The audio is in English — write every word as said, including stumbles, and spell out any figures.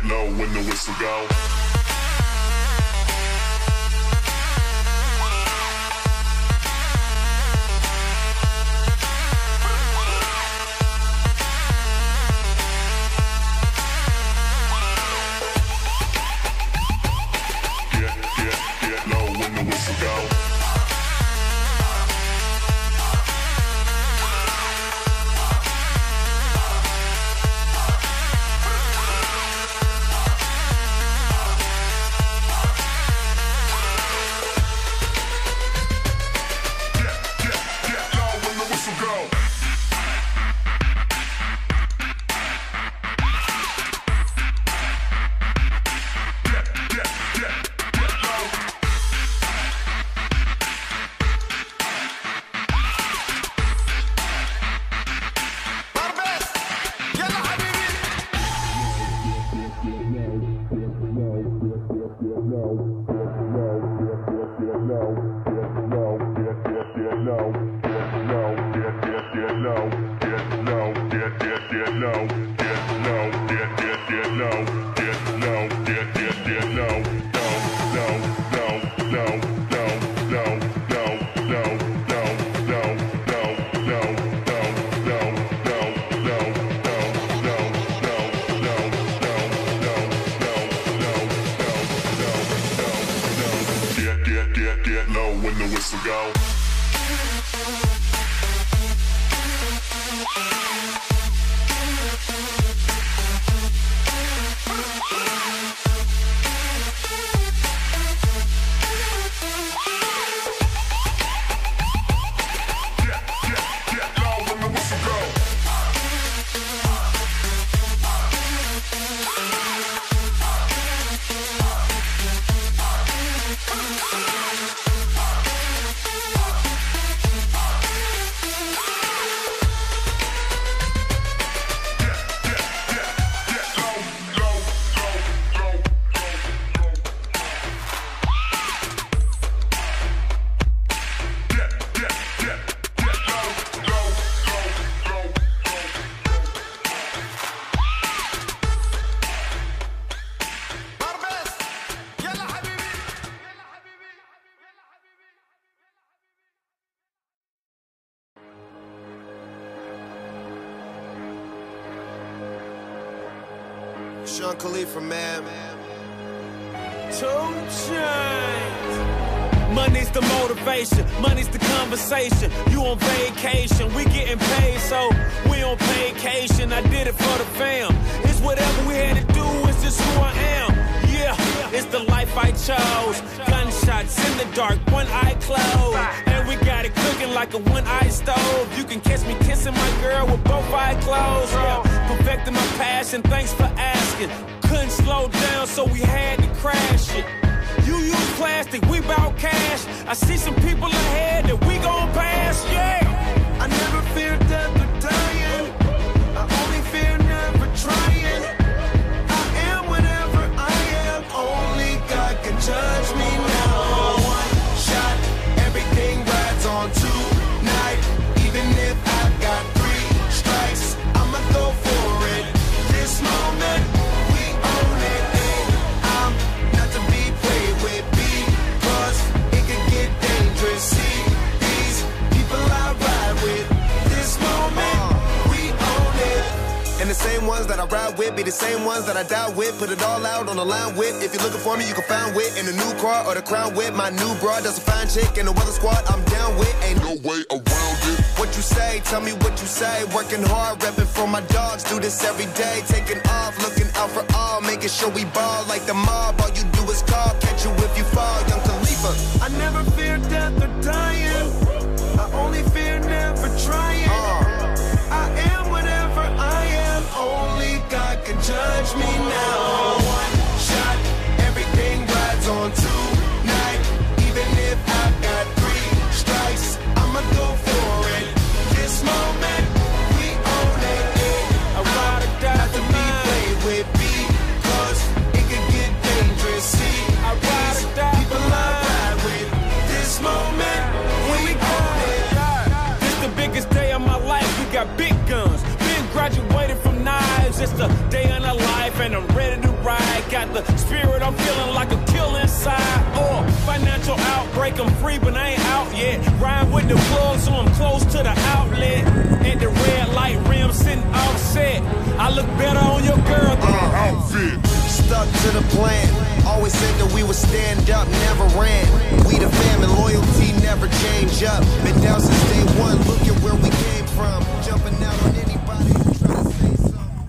get low when the whistle go. Get, get, get low when the whistle go. Get low when the whistle go. Sean Khalifa, man. Two chains. Money's the motivation, money's the conversation. You on vacation, we getting paid, so we on vacation. I did it for the fam. It's whatever we had to do, it's just who I am. Yeah, it's the life I chose. Gunshots in the dark, one eye closed. And we got it cooking like a one-eye stove. You can catch me kissing my girl with both eyes closed. Yeah, perfecting my passion, thanks for asking. Couldn't slow down, so we had to crash it. You use plastic, we bout cash. I see some people ahead that we gon' pass, yeah. I never fear death or dying. I only fear never trying. I am whatever I am. Only God can judge me now. One shot, everything rides on tonight. Even if I got three strikes, I'ma go for it. This moment, we own it. And I'm not to be played with, because it could get dangerous. See these people I ride with. This moment, we own it. And the same ones that I ride with be the same ones that I die with. Put it all out on the line with. If you're looking for me, you can find wit in the new car or the crown with. My new broad does a fine chick in the weather squad. I'm down with. Ain't no way around it. What you say? Tell me what you say. Working hard, repping for my dogs. Do this every day. Taking off, looking out for all. Making sure we ball like the mob. All you do is call. Catch you if you fall. Young Khalifa. I never fear death or dying. I only fear never trying. Uh. I am whatever I am. Only God can judge me now. One shot, everything rides on tonight. Even if I got three strikes, I'ma go for it. This moment, we own it. I ride or die. Not to be played with, because it could get dangerous. See, I ride or die. People I ride with. This moment, we own it. This the biggest day of my life. We got big guns. Been graduated from knives. It's the day of our life, and I'm ready to ride. got the spirit, I'm feeling like a kill inside. Or financial outbreak, I'm free, but I ain't out yet. Ride with the plug, so I'm close to the outlet. And the red light rim sitting offset. I look better on your girl than an outfit. Stuck to the plan. Always said that we would stand up, never ran. We the fans.